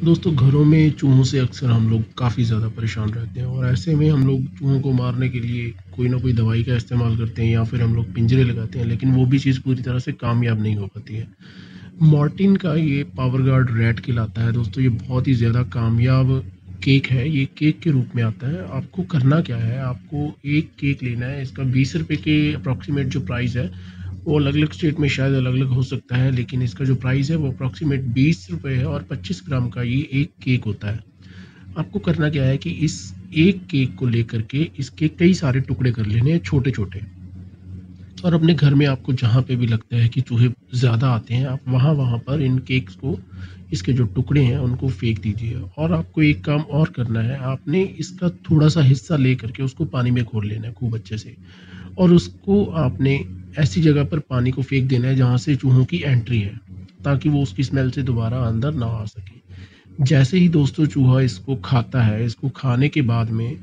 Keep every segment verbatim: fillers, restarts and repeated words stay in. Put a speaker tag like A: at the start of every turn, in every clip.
A: दोस्तों, घरों में चूहों से अक्सर हम लोग काफ़ी ज़्यादा परेशान रहते हैं और ऐसे में हम लोग चूहों को मारने के लिए कोई ना कोई दवाई का इस्तेमाल करते हैं या फिर हम लोग पिंजरे लगाते हैं, लेकिन वो भी चीज़ पूरी तरह से कामयाब नहीं हो पाती है। मॉर्टिन का ये पावर गार्ड रैट कहलाता है दोस्तों। ये बहुत ही ज़्यादा कामयाब केक है। ये केक के रूप में आता है। आपको करना क्या है, आपको एक केक लेना है। इसका बीस रुपए के अप्रॉक्सिमेट जो प्राइस है, वो अलग-अलग स्टेट में शायद अलग-अलग हो सकता है, लेकिन इसका जो प्राइस है वो अप्रॉक्सिमेट बीस रुपए है और पच्चीस ग्राम का ये एक केक होता है। आपको करना क्या है कि इस एक केक को लेकर के इसके कई सारे टुकड़े कर लेने हैं छोटे-छोटे, और अपने घर में आपको जहाँ पे भी लगता है कि चूहे ज़्यादा आते हैं, आप वहाँ-वहाँ पर इन केक्स को, इसके जो टुकड़े हैं उनको फेंक दीजिए। और आपको एक काम और करना है, आपने इसका थोड़ा-सा हिस्सा लेकर के उसको पानी में घोल लेना है खूब अच्छे से, और उसको आपने ऐसी जगह पर पानी को फेंक देना है जहाँ से चूहों की एंट्री है, ताकि वो उसकी स्मेल से दोबारा अंदर ना आ सके। जैसे ही दोस्तों चूहा इसको खाता है, इसको खाने के बाद में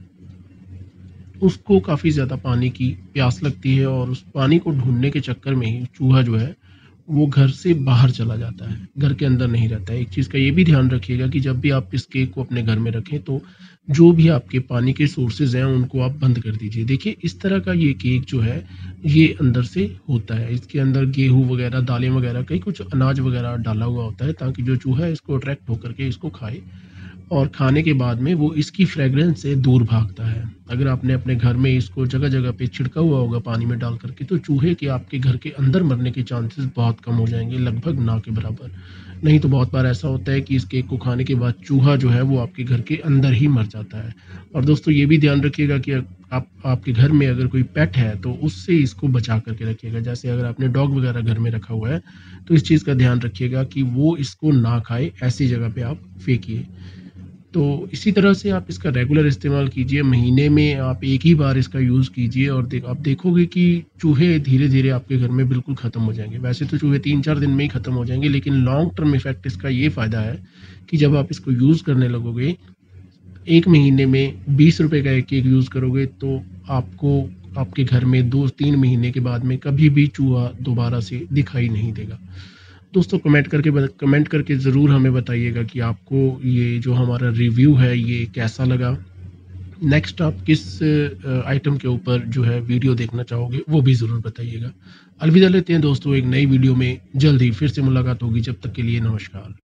A: उसको काफ़ी ज़्यादा पानी की प्यास लगती है और उस पानी को ढूँढने के चक्कर में ही चूहा जो है, वो घर से बाहर चला जाता है, घर के अंदर नहीं रहता है। एक चीज़ का ये भी ध्यान रखिएगा कि जब भी आप इस केक को अपने घर में रखें, तो जो भी आपके पानी के सोर्सेज़ हैं, उनको आप बंद कर दीजिए। देखिए, इस तरह का ये केक जो है, ये अंदर से होता है। इसके अंदर गेहूँ वगैरह, दालें वगैरह, कई कुछ अनाज वगैरह डाला हुआ होता है, ताकि जो चूहा है, इसको अट्रैक्ट होकर के इसको खाए और खाने के बाद में वो इसकी फ्रेग्रेंस से दूर भागता है। अगर आपने अपने घर में इसको जगह-जगह पे छिड़का हुआ होगा पानी में डाल कर के, तो चूहे के आपके घर के अंदर मरने के चांसेस बहुत कम हो जाएँगे, लगभग ना के बराबर। नहीं तो बहुत बार ऐसा होता है कि इस केक को खाने के बाद चूहा जो है वो आपके घर के अंदर ही मर जाता है। और दोस्तों, ये भी ध्यान रखिएगा कि आप आपके घर में अगर कोई पेट है, तो उससे इसको बचा कर के रखिएगा। जैसे अगर आपने डॉग वगैरह घर में रखा हुआ है, तो इस चीज़ का ध्यान रखिएगा कि वो इसको ना खाए, ऐसी जगह पे आप फेंकिए। तो इसी तरह से आप इसका रेगुलर इस्तेमाल कीजिए। महीने में आप एक ही बार इसका यूज़ कीजिए और देख आप देखोगे कि चूहे धीरे-धीरे आपके घर में बिल्कुल ख़त्म हो जाएँगे। वैसे तो चूहे तीन चार दिन में ही ख़त्म हो जाएँगे, लेकिन लॉन्ग टर्म इफ़ेक्ट इसका ये फ़ायदा है कि जब आप इसको यूज़ करने लगोगे, एक महीने में बीस रुपए का एक केक यूज़ करोगे, तो आपको आपके घर में दो तीन महीने के बाद में कभी भी चूहा दोबारा से दिखाई नहीं देगा। दोस्तों, कमेंट करके ब कमेंट करके ज़रूर हमें बताइएगा कि आपको ये जो हमारा रिव्यू है, ये कैसा लगा। नेक्स्ट आप किस अ, आइटम के ऊपर जो है वीडियो देखना चाहोगे, वो भी ज़रूर बताइएगा। अलविदा लेते हैं दोस्तों, एक नई वीडियो में जल्द ही फिर से मुलाकात होगी। जब तक के लिए नमस्कार।